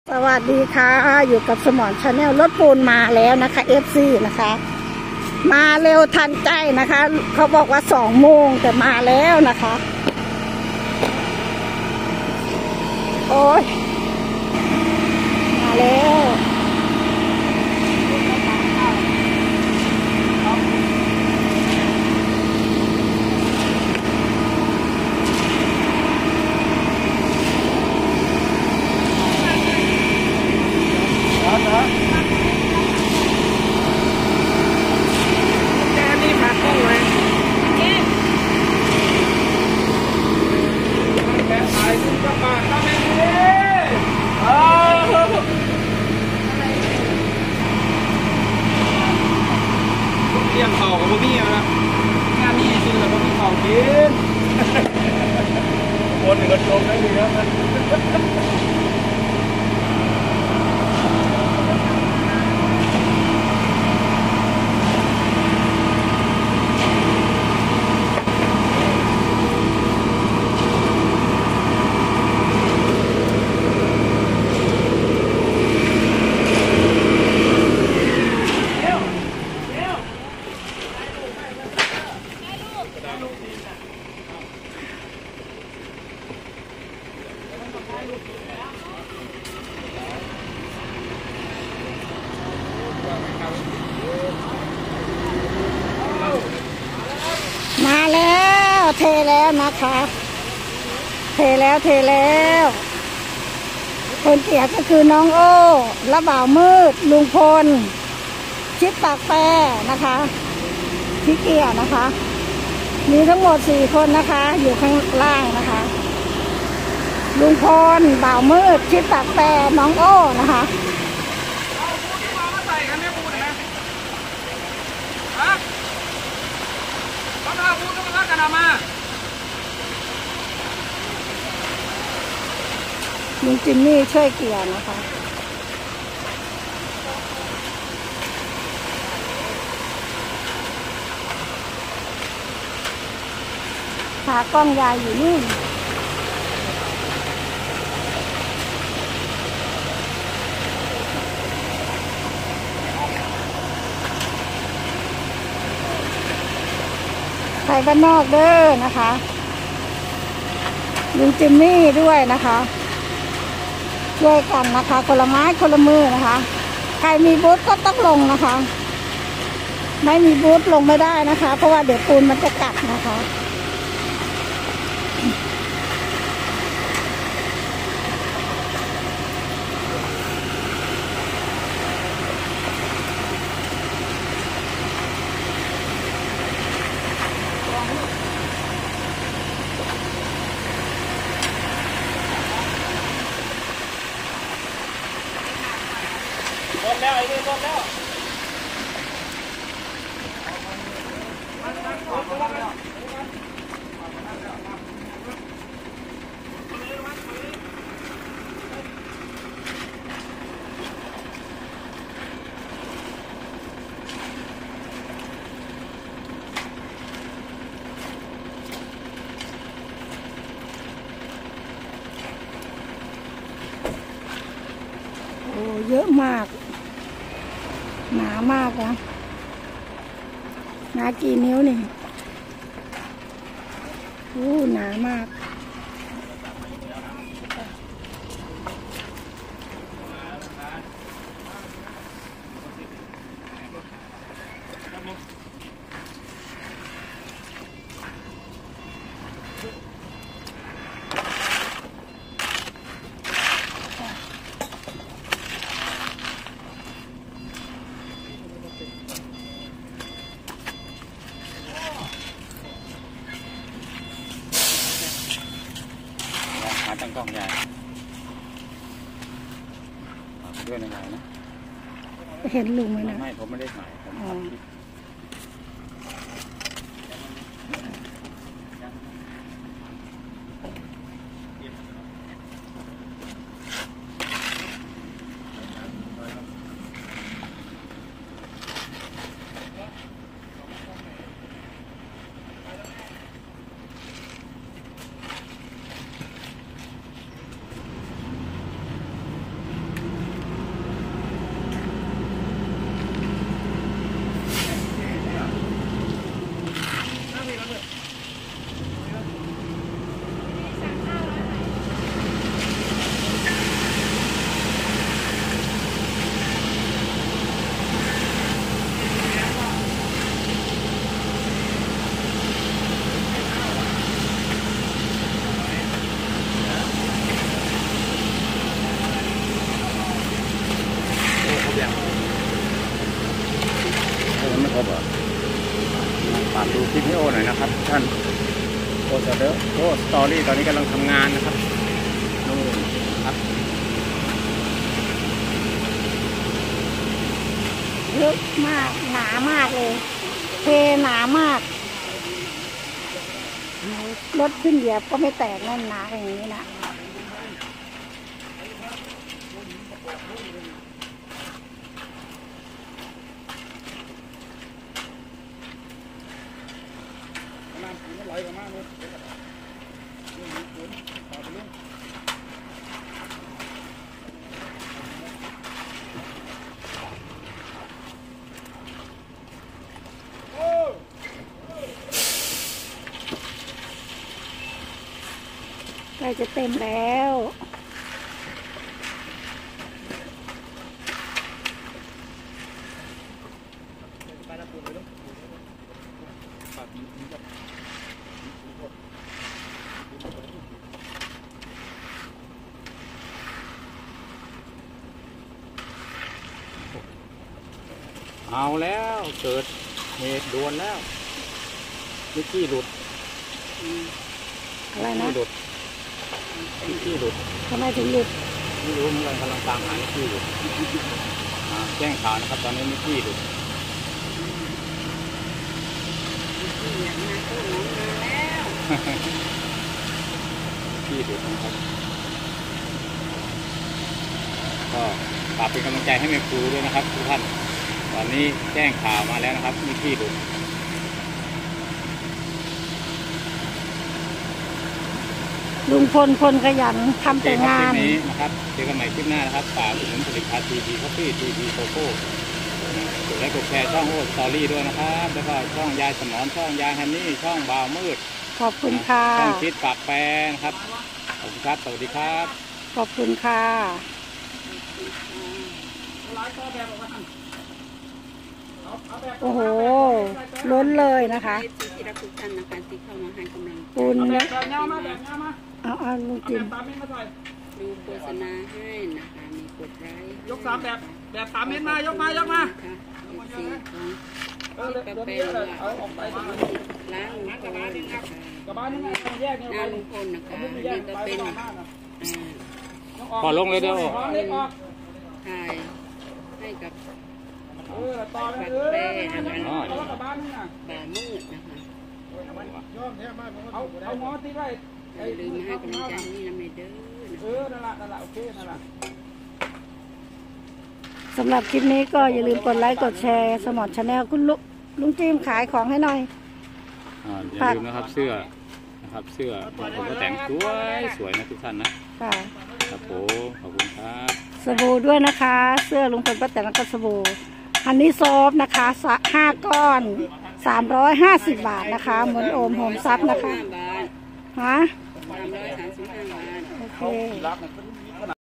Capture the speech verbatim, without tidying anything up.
สวัสดีค่ะอยู่กับสมรชาแนลรถปูนมาแล้วนะคะ เอฟ ซี นะคะมาเร็วทันใจนะคะเขาบอกว่าสองโมงแต่มาแล้วนะคะโอ้ยมาแล้วเลี้ยงเขากับพ่อพี่นะงานนี้ซื้อแล้วพ่อพี่เขากินคนหนึ่งก็ชมได้ดีนะมาแล้วเทแล้วนะคะเทแล้วเทแล้วคนเกียก็คือน้องโอ้และบ่าวมืดลุงพลชิดปากแปรนะคะพี่เกียนะคะมีทั้งหมดสี่คนนะคะอยู่ข้างล่างนะคะลุงพลบ่าวมืดชิดปากแปรน้องโอ้นะคะลุงจิมมี่ช่วยเกี่ยวนะคะขากล้องยายอยู่นี่ใครบ้านนอกเด้อนะคะลุงจิมมี่ด้วยนะคะช่วยกันนะคะคนละไม้คนละมือนะคะใครมีบูธก็ต้องลงนะคะไม่มีบูธลงไม่ได้นะคะเพราะว่าเดี๋ยวปูนมันจะกัดนะคะหมดแล้วไอ้นี่หมดแล้วโอ้เยอะมากหนามากนะหนากี่นิ้วนี่โอ้หนามากตั้งกล้องใหญ่ด้วยในไลน์นะเห็นลุงไหมนะไม่ผมไม่ได้ถ่ายผมทำคลิปบเหรอฝากดูคลิปให้โอหน่อยนะครับท่านโอสเตอร์โอสตอรี่ตอนนี้กำลังทำงานนะครับนู่นครับเยอะมากหนามากเลยเทหนามากรถขึ้นเหยียบก็ไม่แตกแน่นหนาอย่างนี้นะใกล้จะเต็มแล้วเอาแล้วเกิดเหตุด่วนแล้วนิกกี้หลุดอะไรนะหลุดนิกกี้หลุดทำไมถึงหยุดไม่รู้เหมือนกันกำลังตามหานิกกี้อยู่อ่าแจ้งข่าวนะครับตอนนี้นิกกี้หลุดนิกกี้หลุดนะครับก็ฝากเป็นกำลังใจให้แม่ครูด้วยนะครับทุกท่านตอนนี้แจ้งข่าวมาแล้วนะครับนิกกี้หลุดลุงพลคนขยันทำแต่งานคลิปนี้นะครับเจอกันใหม่คลิปหน้านะครับฝากอุดหนุนผลิตภัณฑ์ทีพีคอฟฟี่ทีพีโกโก้กดไลค์กดแชร์ช่องโอสตอรี่ด้วยนะครับแล้วก็ช่องยายสมอนช่องยายฮันนี่ช่องบ่าวมืดขอบคุณค่ะช่องคิดปากแปรนะครับขอบคุณครับสวัสดีครับขอบคุณค่ะโอ้โหล้นเลยนะคะที่รักทุกท่านนะคะที่เข้ามาให้กำลังปูนแบเนี่ยบแบบเงามาแบบเงามาเอาเอาลุงจิมตามเม็ดมาใส่ดูโฆษณาให้นะคะมีกดไลค์ยกสามแบบแบบสามเม็ดมายกมายกมาค่ะเอฟซีของเออเดี๋ยวนี้เลยเอาออกไปตรงนี้ล้างลุงพลนะคะกระบะนี่ไงต้องแยกเนี่ยหน้าลุงพลนะคะนี่ก็เป็นอ่าพอลงเลยเดี๋ยวพอเล็กออกถ่ายให้กับเออต่อไปเออเอากระบะนี่นะบ่าวมืดนะคะเอาเอาหมอตีไว้อย่าลืมมาให้กำลังใจนี่นะเมเดอร์นะเออนั่นแหละนั่นแหละโอเคนั่นแหละสำหรับคลิปนี้ก็อย่าลืมกดไลค์กดแชร์สมอร์ทชาแนลคุณลุงลุงจิมขายของให้หน่อยอ่าอย่าลืมนะครับเสื้อนะครับเสื้อของผมก็แต่งสวยสวยนะทุกท่านนะค่ะครับผมขอบคุณครับสบู่ด้วยนะคะ เสื้อลุงพลป้าแตนแล้วก็สบู่ฮันนี่โซฟนะคะห้าก้อนสามร้อยห้าสิบบาทนะคะเหมือนโอมโฮมซับนะคะห้าบาทฮะสามร้อยสามสิบห้าบาทโอเครับนะ